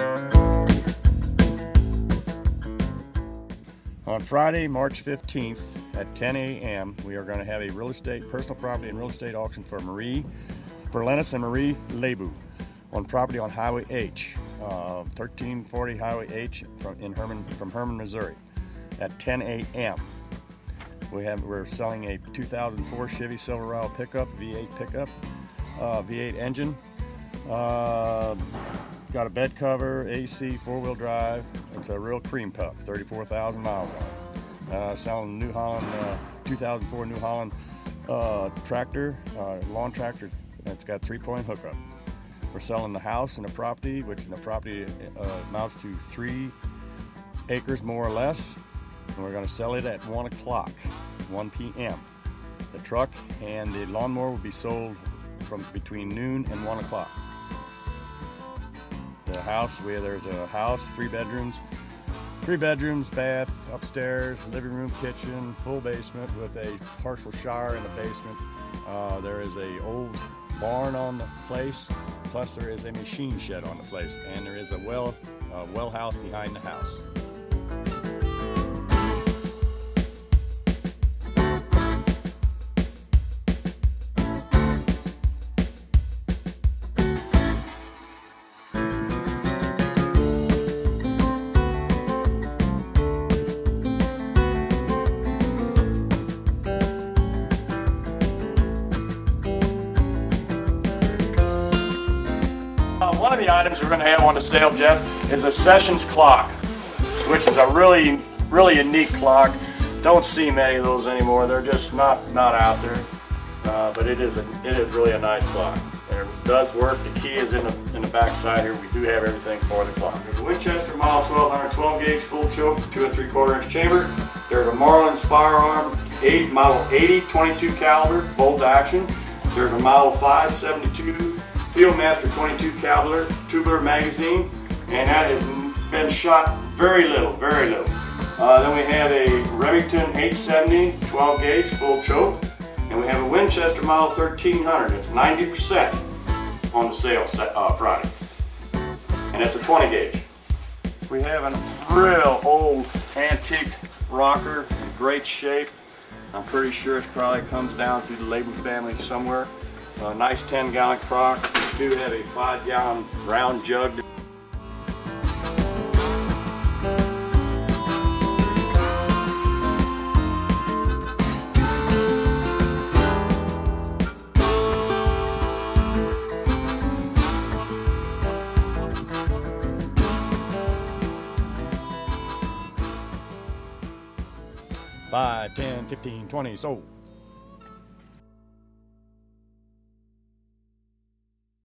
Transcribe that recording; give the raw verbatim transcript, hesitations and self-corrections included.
On Friday, March fifteenth at ten A M, we are going to have a real estate, personal property and real estate auction for Marie, for Lennis and Marie Lebu on property on Highway H, uh, thirteen forty Highway H from, in Herman, from Herman, Missouri at ten A M We have, we're selling a two thousand four Chevy Silverado pickup, V eight pickup, uh, V eight engine. Uh, got a bed cover, A C, four-wheel drive. It's a real cream puff, thirty-four thousand miles on it. Uh, selling New Holland, uh, two thousand four New Holland uh, tractor, uh, lawn tractor. It's got three-point hookup. We're selling the house and the property, which the property uh, amounts to three acres more or less. And we're going to sell it at one o'clock, one P M The truck and the lawnmower will be sold from between noon and one o'clock. The house, where there's a house, three bedrooms, three bedrooms, bath, upstairs, living room, kitchen, full basement with a partial shower in the basement. Uh, there is a old barn on the place, plus there is a machine shed on the place, and there is a well, uh, well house behind the house. Uh, one of the items we're going to have on the sale, Jeff, is a Sessions clock, which is a really, really unique clock. Don't see many of those anymore. They're just not not out there. Uh, but it is a, it is really a nice clock. And it does work. The key is in the in the back side here. We do have everything for the clock. There's a Winchester model twelve hundred twelve gauge full choke, two and three quarter inch chamber. There's a Marlin's firearm eight model eighty twenty-two caliber bolt action. There's a model five seventy-two Fieldmaster twenty-two caliber tubular magazine, and that has been shot very little, very little. Uh, then we have a Remington eight seventy twelve gauge full choke, and we have a Winchester model thirteen hundred. It's ninety percent on the sale set, uh, Friday, and it's a twenty gauge. We have a real old antique rocker in great shape. I'm pretty sure it probably comes down through the Lebu family somewhere. A nice ten gallon crock. We do have a five gallon round jug. five, ten, fifteen, twenty, sold.